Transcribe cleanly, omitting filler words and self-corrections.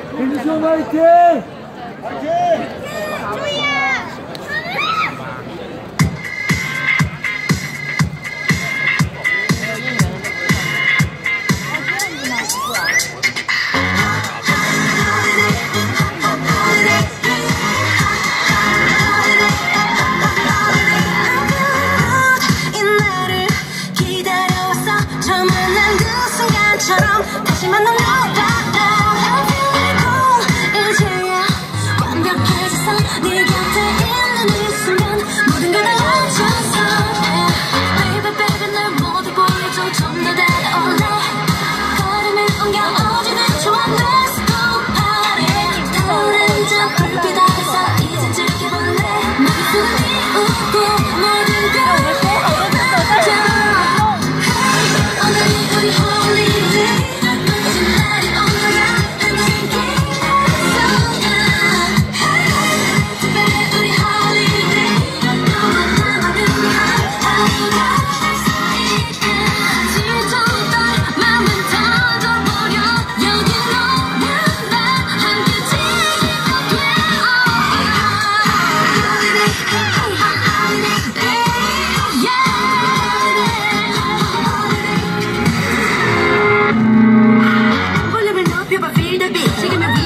펜션 화이팅! 화이팅! 다시 만난 너와 이제야 완벽해졌어. 네 곁에 있는 이 순간 모든 걸 달라졌어. Baby baby 날 모두 보여줘. 좀 더 다가올래. 걸음을 옮겨 어디든 좋아. Let's go party. 푸른 저 불빛 아래서 이제 즐겨볼래. 머릿속을 비우고 모든 걸 해보자. 오늘이 우리 holiday. Feel the beat, taking me